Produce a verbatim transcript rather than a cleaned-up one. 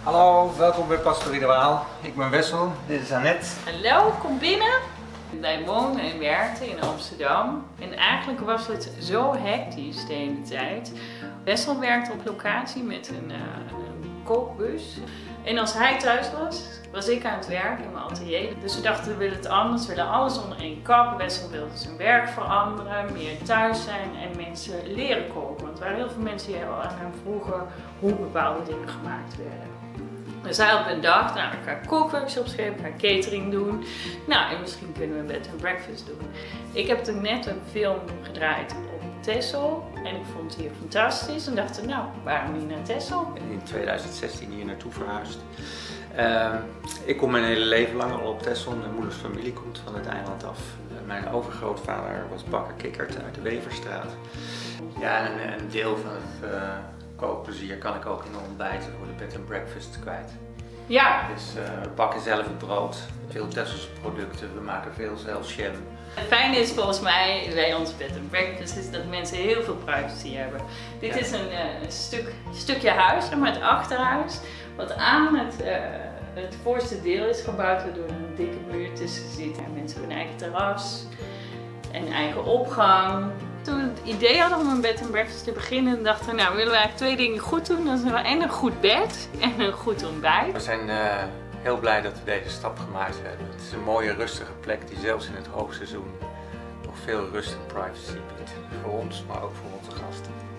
Hallo, welkom bij Pastorie de Waal. Ik ben Wessel, dit is Annette. Hallo, kom binnen. Wij woonden en werkten in Amsterdam en eigenlijk was het zo hectisch de hele tijd. Wessel werkte op locatie met een, uh, een kookbus. En als hij thuis was, was ik aan het werk in mijn atelier. Dus we dachten, we willen het anders, we willen alles onder één kap. Wessel wilde zijn werk veranderen, meer thuis zijn en mensen leren koken. Want er waren heel veel mensen die al aan hem vroegen hoe bepaalde dingen gemaakt werden. Dus hij had bedacht, nou ik ga kookworkshops geven, ik ga catering doen. Nou en misschien kunnen we een bed and breakfast doen. Ik heb toen net een film gedraaid op Texel en ik vond het hier fantastisch. En dacht, nou waarom niet naar Texel? In tweeduizend zestien hier naartoe verhuisd. Uh, ik kom mijn hele leven lang al op Texel. Mijn moeders familie komt van het eiland af. Uh, mijn overgrootvader was bakker Kikkert uit de Weverstraat. Ja, en een deel van het uh, kookplezier kan ik ook in de ontbijten voor de bed and breakfast kwijt. Ja. Dus uh, we bakken zelf het brood, veel Tesselse producten, we maken veel zelf jam. Het fijne is volgens mij bij ons bed and breakfast is dat mensen heel veel privacy hebben. Dit ja. is een uh, stuk, stukje huis, maar het achterhuis, wat aan het, uh, het voorste deel is gebouwd, waardoor er een dikke muur tussen zit. En mensen hebben een eigen terras, een eigen opgang. Toen we het idee hadden om een bed and breakfast te beginnen, dachten we, nou willen we eigenlijk twee dingen goed doen. Dat is en een goed bed en een goed ontbijt. We zijn uh, heel blij dat we deze stap gemaakt hebben. Het is een mooie rustige plek die zelfs in het hoogseizoen nog veel rust en privacy biedt. Voor ons, maar ook voor onze gasten.